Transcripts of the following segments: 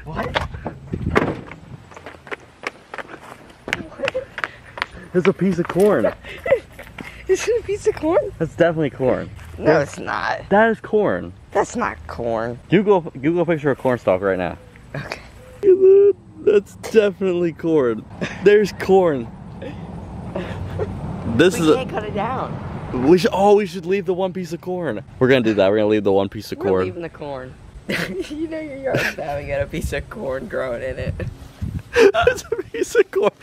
What? It's a piece of corn. Is it a piece of corn? That's definitely corn. No, it's not. That is corn. That's not corn. Google a picture of corn stalk right now. Okay. That's definitely corn. There's corn. This We can't cut it down. We should leave the one piece of corn. We're gonna do that. We're gonna leave the one piece of corn. We're leaving the corn. You know your yard's having got a piece of corn growing in it. It's a piece of corn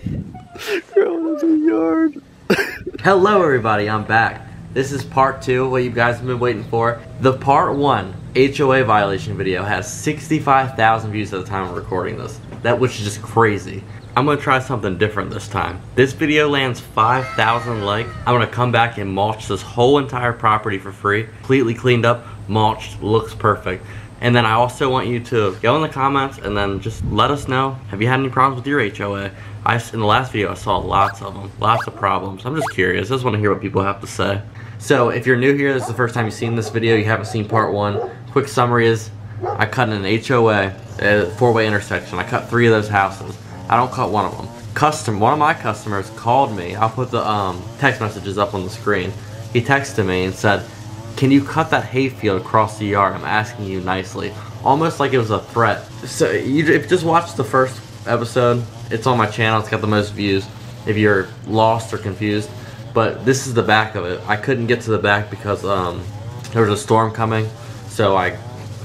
growing in the yard. Hello everybody, I'm back. This is part 2, what you guys have been waiting for. The part 1 HOA violation video has 65,000 views at the time of recording this. Which is just crazy. I'm gonna try something different this time. This video lands 5,000 likes. I'm gonna come back and mulch this whole entire property for free. Completely cleaned up, mulched, looks perfect. And then I also want you to go in the comments and then just let us know, have you had any problems with your HOA? In the last video I saw lots of them, lots of problems. I'm just curious, I just want to hear what people have to say. So if you're new here, this is the first time you've seen this video, you haven't seen part 1. Quick summary is, I cut in an HOA, a 4-way intersection. I cut 3 of those houses. I don't cut one of them. One of my customers called me. I'll put the text messages up on the screen. He texted me and said, can you cut that hayfield across the yard? I'm asking you nicely. Almost like it was a threat. So if you just watch the first episode, it's on my channel. It's got the most views if you're lost or confused. But this is the back of it. I couldn't get to the back because there was a storm coming. So I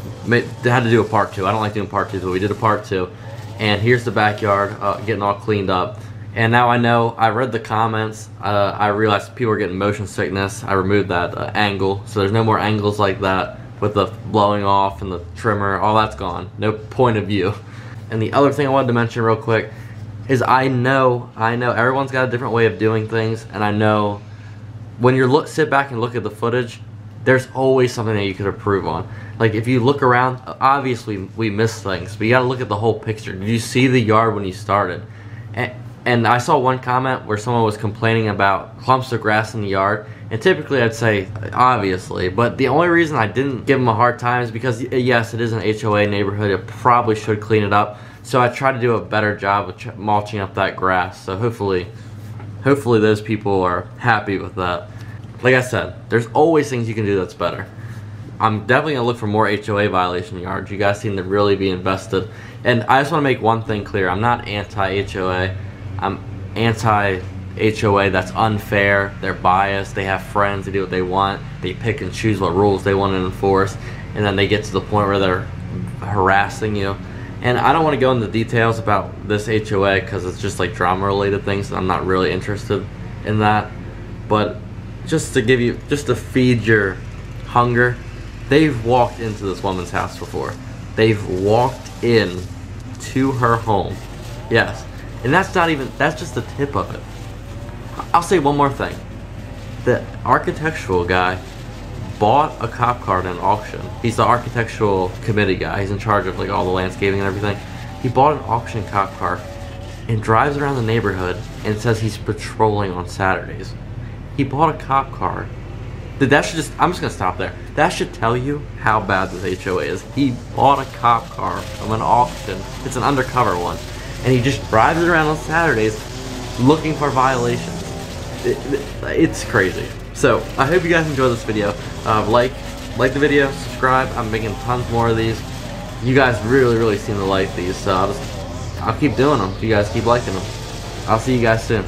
had to do a part 2. I don't like doing part 2, but we did a part 2. And here's the backyard getting all cleaned up. And now I know, I read the comments, I realized people are getting motion sickness. I removed that angle, so there's no more angles like that with the blowing off and the trimmer, all that's gone. No point of view. And the other thing I wanted to mention real quick is I know everyone's got a different way of doing things, and I know when you sit back and look at the footage, there's always something that you could improve on. Like if you look around, obviously we miss things, but you gotta look at the whole picture. Did you see the yard when you started? And I saw one comment where someone was complaining about clumps of grass in the yard, and typically I'd say obviously, but the only reason I didn't give them a hard time is because yes, it is an HOA neighborhood, it probably should clean it up, so I tried to do a better job of mulching up that grass, so hopefully those people are happy with that. Like I said, there's always things you can do that's better. I'm definitely going to look for more HOA violation yards. You guys seem to really be invested. And I just want to make one thing clear. I'm not anti-HOA. I'm anti-HOA that's unfair. They're biased. They have friends. They do what they want. They pick and choose what rules they want to enforce. And then they get to the point where they're harassing you. And I don't want to go into details about this HOA because it's just like drama-related things. And I'm not really interested in that. But just to feed your hunger, they've walked into this woman's house before. They've walked in to her home. Yes. And that's just the tip of it. I'll say one more thing. The architectural guy bought a cop car at an auction. He's the architectural committee guy. He's in charge of like all the landscaping and everything. He bought an auction cop car and drives around the neighborhood and says he's patrolling on Saturdays. He bought a cop car. I'm just gonna stop there. That should tell you how bad this HOA is. He bought a cop car from an auction. It's an undercover one. And he just drives it around on Saturdays looking for violations. It's crazy. So, I hope you guys enjoyed this video. Like the video, subscribe. I'm making tons more of these. You guys really seem to like these, so I'll keep doing them if you guys keep liking them. I'll see you guys soon.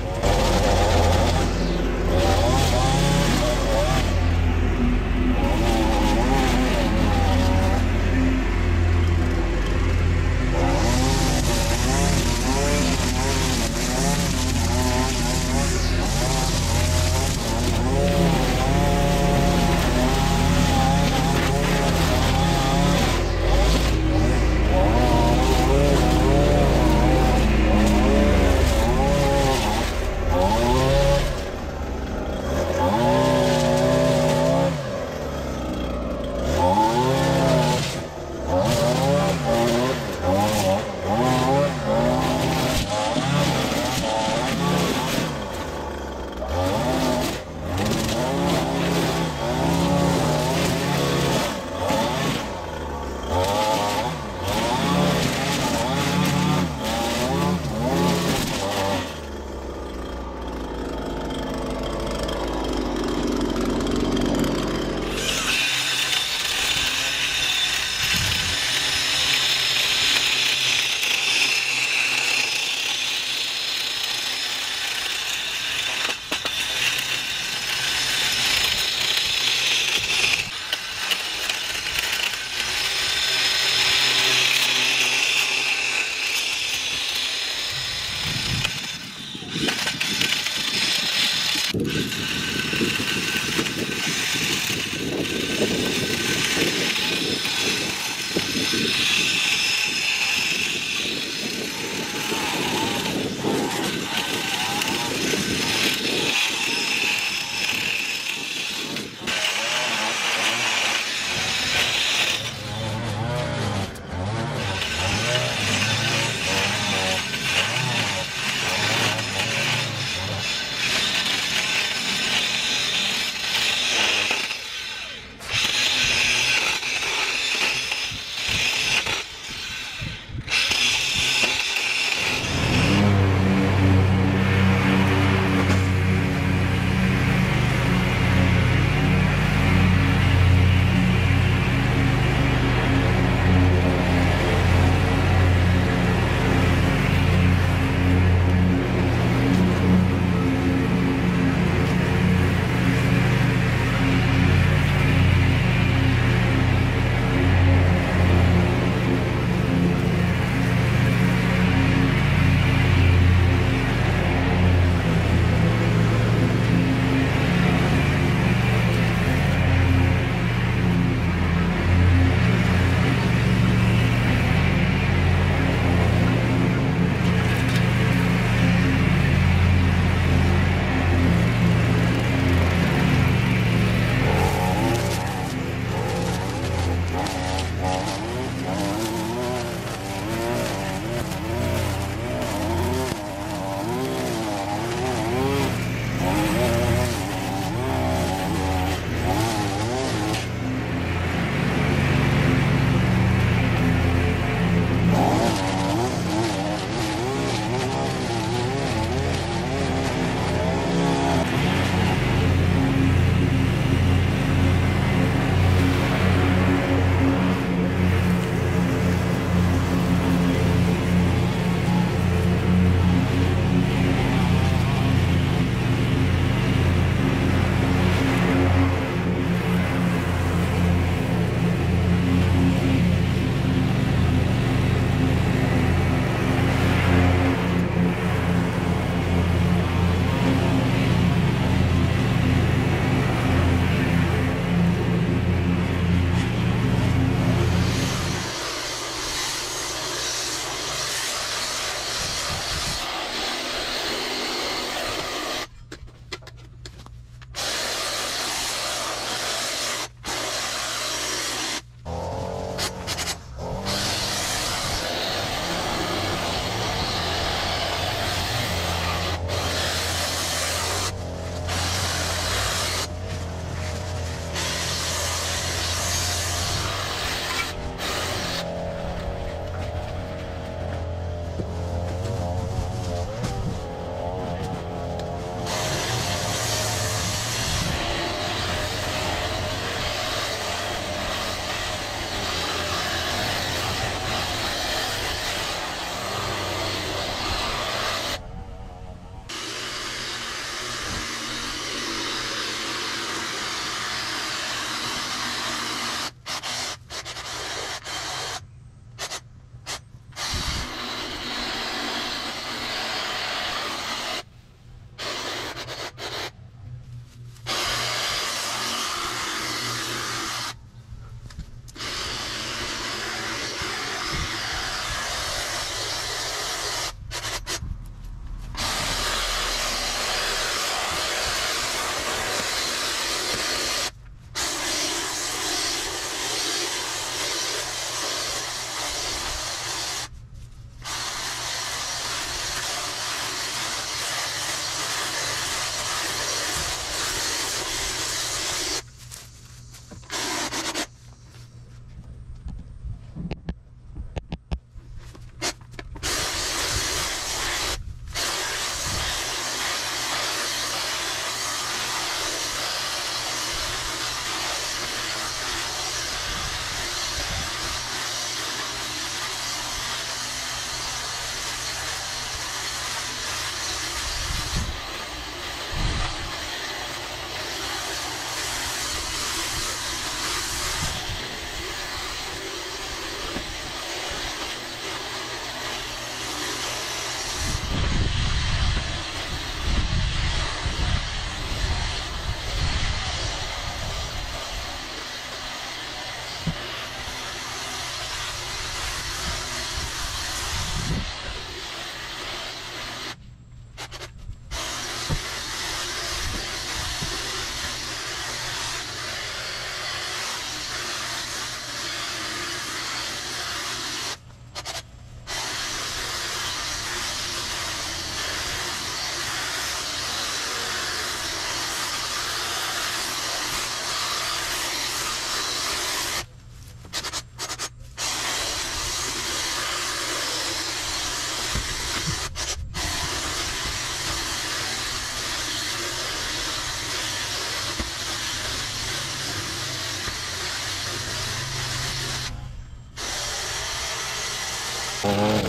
Oh.